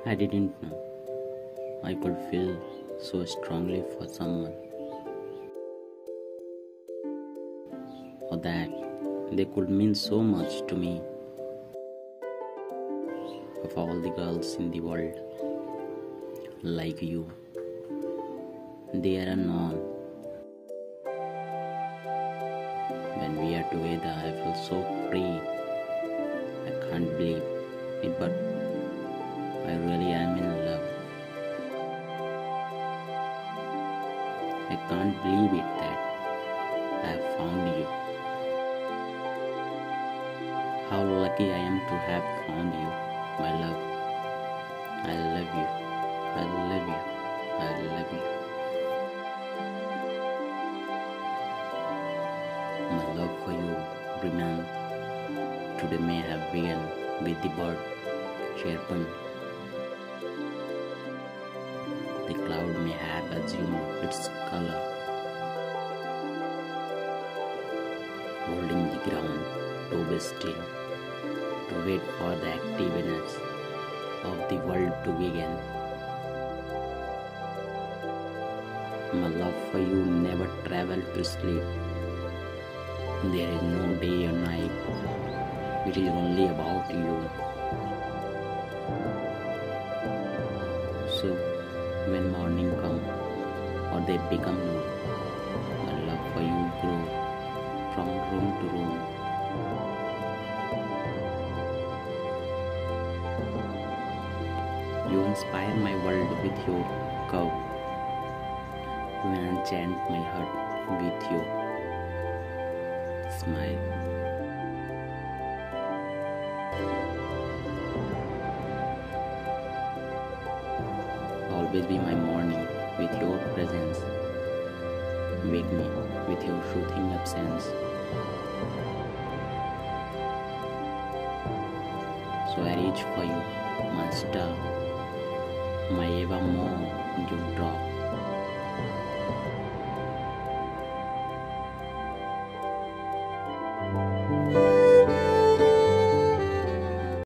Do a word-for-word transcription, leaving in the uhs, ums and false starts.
I didn't know I could feel so strongly for someone, or that they could mean so much to me. Of all the girls in the world, like you, there are none. When we are together, I feel so free. I can't believe it, but I really am in love. I can't believe it that I have found you. How lucky I am to have found you, my love. I love you. I love you. I love you. My love for you remains. Today may have begun with the bird chirping. The cloud may have assumed its color, holding the ground to be still, to wait for the activeness of the world to begin. My love for you never traveled to sleep. There is no day or night. It is only about you. So, when morning comes or they become noon, my love for you grows from room to room. You inspire my world with your curve. You enchant my heart with your smile. Always be my morning with your presence. Wake me with your soothing absence. So I reach for you, my star, my evermore dewdrop.